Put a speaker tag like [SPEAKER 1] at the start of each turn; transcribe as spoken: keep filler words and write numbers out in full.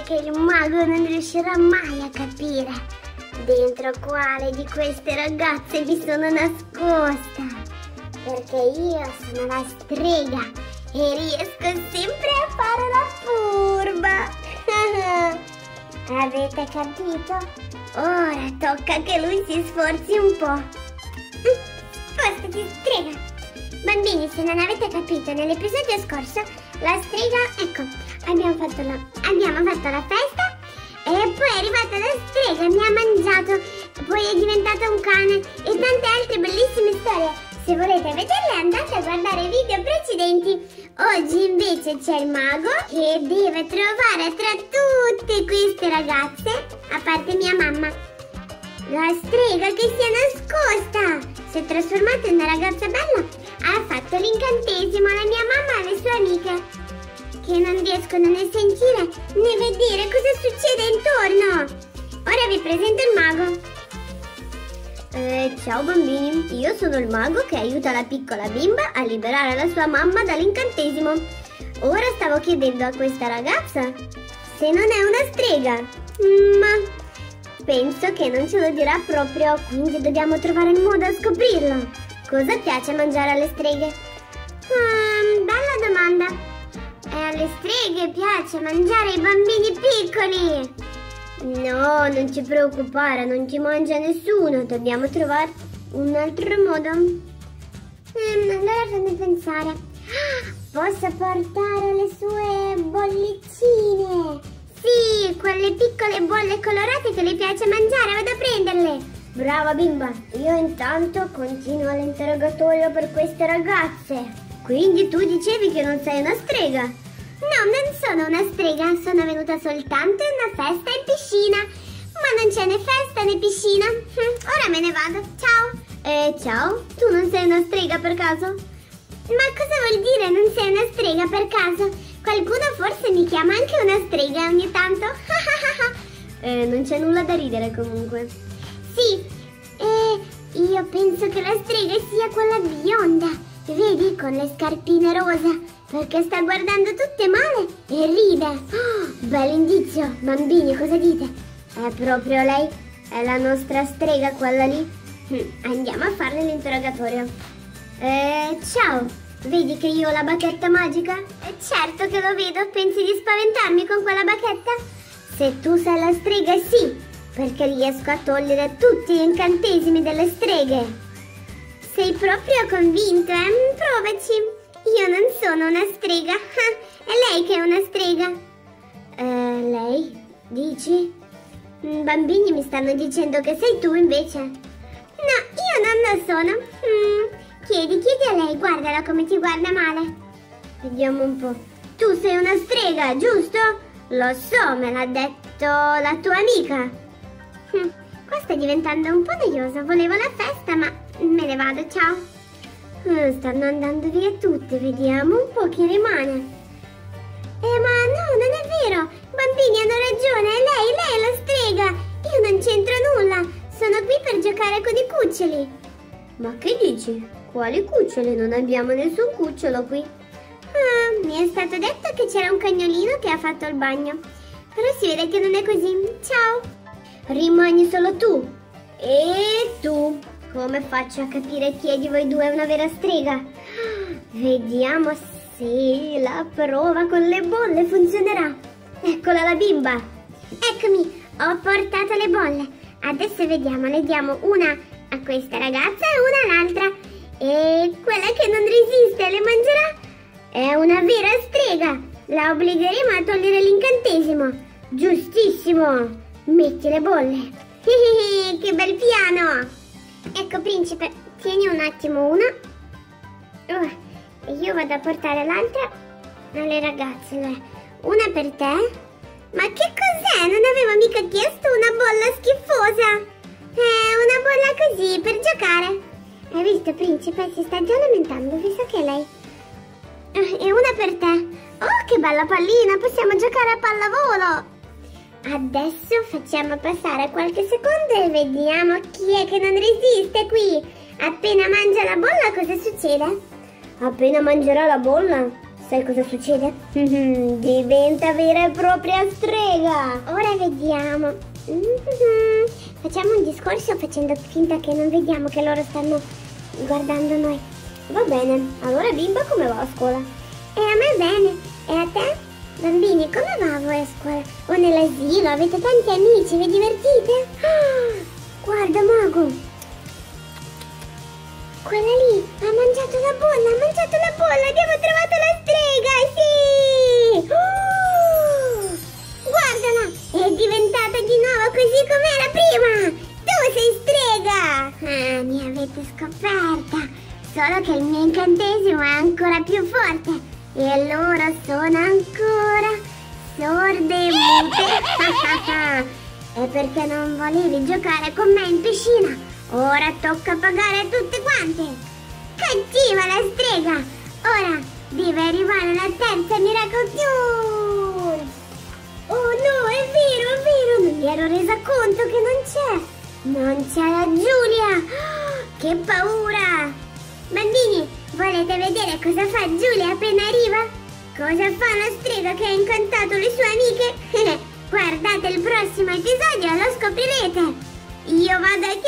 [SPEAKER 1] che il mago non riuscirà mai a capire dentro quale di queste ragazze mi sono nascosta. Perché io sono la strega e riesco sempre a fare la furba. Avete capito? Ora tocca che lui si sforzi un po'. Spostati, strega! Bambini, se non avete capito, nell'episodio scorso la strega, ecco, abbiamo fatto la, abbiamo fatto la festa e poi è arrivata la strega, mi ha mangiato, poi è diventata un cane e tante altre bellissime storie. Se volete vederle andate a guardare i video precedenti. Oggi invece c'è il mago che deve trovare tra tutte queste ragazze, a parte mia mamma, la strega che si è nascosta. Si è trasformata in una ragazza bella, ha fatto l'incantesimo alla mia mamma e alle sue amiche, che non riescono né a sentire né vedere cosa succede intorno. Ora vi presento il mago. Eh, ciao bambini, io sono il mago che aiuta la piccola bimba a liberare la sua mamma dall'incantesimo. Ora stavo chiedendo a questa ragazza se non è una strega, ma penso che non ce lo dirà proprio, quindi dobbiamo trovare il modo a scoprirlo. Cosa piace mangiare alle streghe? Hmm, bella domanda. E alle streghe piace mangiare i bambini piccoli. No, non ci preoccupare, non ti mangia nessuno, dobbiamo trovare un altro modo. Ehm, allora fammi pensare. Ah, posso portare le sue bollicine? Sì, quelle piccole bolle colorate che le piace mangiare, vado a prenderle. Brava bimba, io intanto continuo l'interrogatorio per queste ragazze. Quindi tu dicevi che non sei una strega? No, non sono una strega, sono venuta soltanto in una festa in piscina. Ma non c'è né festa né piscina. Ora me ne vado, ciao. Eh, ciao? Tu non sei una strega per caso? Ma cosa vuol dire non sei una strega per caso? Qualcuno forse mi chiama anche una strega ogni tanto. eh, non c'è nulla da ridere comunque. Sì, eh, io penso che la strega sia quella bionda. Vedi, con le scarpine rosa, perché sta guardando tutte male e ride. Oh, bell'indizio. Bambini, cosa dite? È proprio lei? È la nostra strega quella lì? Hm, andiamo a farle l'interrogatorio. Eh, ciao. Vedi che io ho la bacchetta magica? Eh, certo che lo vedo. Pensi di spaventarmi con quella bacchetta? Se tu sei la strega, sì, perché riesco a togliere tutti gli incantesimi delle streghe. Sei proprio convinto, eh? Provaci. Io non sono una strega. Ah, è lei che è una strega. Eh, lei? Dici? Bambini mi stanno dicendo che sei tu invece. No, io non lo sono. Mm, chiedi, chiedi a lei, guardala come ti guarda male. Vediamo un po'. Tu sei una strega, giusto? Lo so, me l'ha detto la tua amica. Hm, qua sta diventando un po' noiosa. Volevo la festa, ma me ne vado, ciao. Uh, stanno andando via tutte, vediamo un po' chi rimane. Eh, ma no, non è vero. Bambini hanno ragione, è lei, lei è la strega. Io non c'entro nulla. Sono qui per giocare con i cuccioli. Ma che dici? Quali cuccioli? Non abbiamo nessun cucciolo qui. Ah, mi è stato detto che c'era un cagnolino che ha fatto il bagno. Però si vede che non è così. Ciao. Rimani solo tu. E tu. Come faccio a capire chi è di voi due è una vera strega? Vediamo se la prova con le bolle funzionerà. Eccola la bimba. Eccomi, ho portato le bolle. Adesso vediamo, ne diamo una a questa ragazza e una all'altra. E quella che non resiste le mangerà è una vera strega. La obbligheremo a togliere l'incantesimo. Giustissimo. Metti le bolle. Che bel piano. Ecco principe, tieni un attimo una. Uh, e io vado a portare l'altra alle ragazze. Una per te. Ma che cos'è? Non avevo mica chiesto una bolla schifosa. È una bolla così, per giocare. Hai visto principe? Si sta già lamentando, visto che è lei. Uh, e una per te. Oh, che bella pallina, possiamo giocare a pallavolo. Adesso facciamo passare qualche secondo e vediamo chi è che non resiste qui. Appena mangia la bolla cosa succede? Appena mangerà la bolla Sai cosa succede? Diventa vera e propria strega. Ora vediamo. Mm-hmm. Facciamo un discorso facendo finta che non vediamo che loro stanno guardando noi. Va bene, allora bimba, come va a scuola? E a me bene, e a te? Bambini, come va a voi a scuola? O nell'asilo? Avete tanti amici? Vi divertite? Ah, guarda Mago, quella lì ha mangiato la bolla, ha mangiato la bolla, abbiamo trovato la strega, sì! Oh, guardala, è diventata di nuovo così come era prima! Tu sei strega! Ah, mi avete scoperta! Solo che il mio incantesimo è ancora più forte e loro sono ancora sorde e mute. E perché non volevi giocare con me in piscina? Ora tocca pagare tutte quante. Cattiva la strega! Ora deve arrivare la terza Miracle Cure. Oh no, è vero, è vero, non mi ero resa conto che non c'è. Non c'è la Giulia. Che paura! Bambini, volete vedere cosa fa Giulia appena arriva? Cosa fa la strega che ha incantato le sue amiche? Guardate il prossimo episodio e lo scoprirete. Io vado a